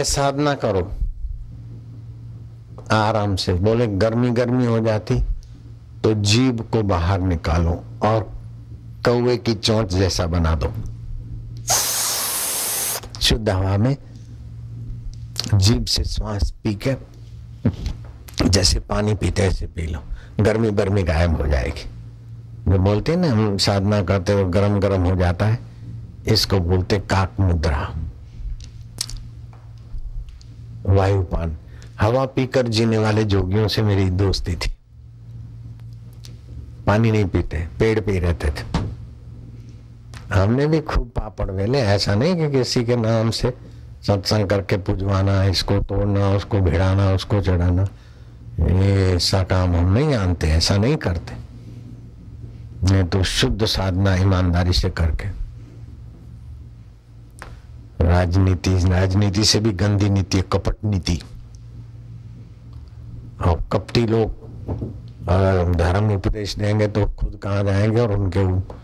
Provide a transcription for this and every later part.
साधना करो आराम से। बोले गर्मी गर्मी हो जाती तो जीभ को बाहर निकालो और कौवे की चोंच जैसा बना दो। शुद्ध हवा में जीभ से श्वास पी के जैसे पानी पीते ऐसे पी लो, गर्मी गर्मी गायब हो जाएगी। जो बोलते हैं ना हम साधना करते हो गरम गरम हो जाता है, इसको बोलते काक मुद्रा, वायुपान। हवा पीकर जीने वाले जोगियों से मेरी दोस्ती थी। पानी नहीं पीते, पेड़ पे रहते थे। हमने भी खूब पापड़ वेले, ऐसा नहीं कि किसी के नाम से सत्संग करके पुजवाना, इसको तोड़ना, उसको भिड़ाना, उसको चढ़ाना, ये ऐसा काम हम नहीं जानते, ऐसा नहीं करते। नहीं तो शुद्ध साधना ईमानदारी से करके। राजनीति से भी गंदी नीति है, कपट नीति। और कपटी लोग अगर धर्म उपदेश देंगे तो खुद कहाँ जाएंगे और उनके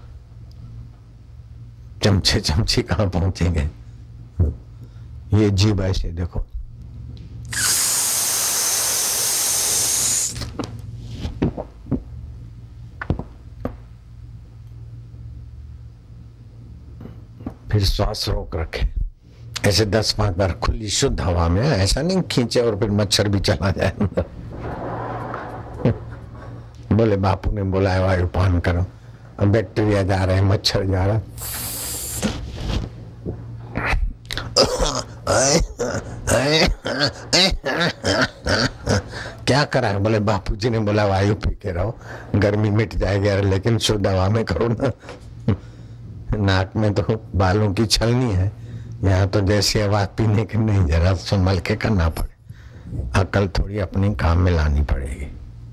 चमचे चमची कहाँ पहुंचेंगे। ये जीभ ऐसे देखो, फिर श्वास रोक रखे ऐसे 10-5 बार खुली शुद्ध हवा में। ऐसा नहीं खींचे और फिर मच्छर भी चला जाए। बोले बापू ने बोला है वायुपान करो, अब बैक्टीरिया जा रहे हैं, मच्छर जा रहा। क्या करा है? बोले बापूजी ने बोला वायु पी के रहो, गर्मी मिट जाएगी। अरे लेकिन शुद्ध हवा में करो ना। नाक में तो बालों की छलनी है, यहाँ तो जैसी आवाज पीने की नहीं, जरा संभल के करना पड़े। अकल थोड़ी अपनी काम में लानी पड़ेगी।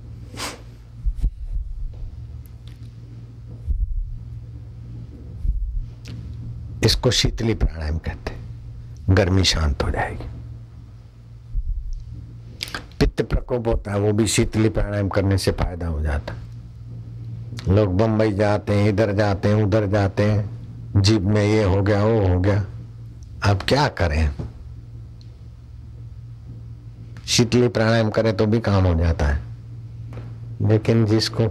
इसको शीतली प्राणायाम कहते हैं, गर्मी शांत हो जाएगी। पित्त प्रकोप होता है, वो भी शीतली प्राणायाम करने से फायदा हो जाता है। लोग बंबई जाते हैं, इधर जाते हैं, उधर जाते हैं, जीभ में ये हो गया वो हो गया। अब क्या करें? शीतली प्राणायाम करें तो भी काम हो जाता है। लेकिन जिसको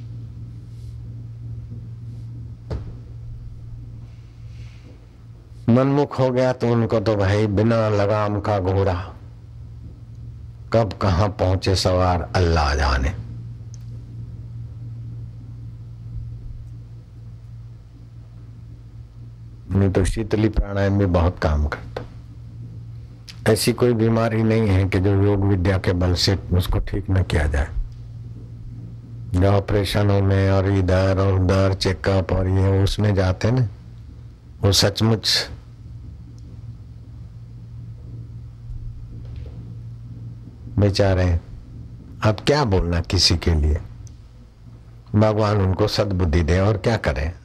मनमुख हो गया तो उनको तो भाई बिना लगाम का घोड़ा कब कहां पहुंचे सवार अल्लाह जाने। नहीं तो शीतली प्राणायाम भी बहुत काम करता। ऐसी कोई बीमारी नहीं है कि जो योग विद्या के बल से उसको ठीक न किया जाए। जो ऑपरेशनों में और इधर और उधर चेकअप और ये उसमें जाते ना, वो सचमुच बेचारे। अब क्या बोलना किसी के लिए, भगवान उनको सद्बुद्धि दे और क्या करें।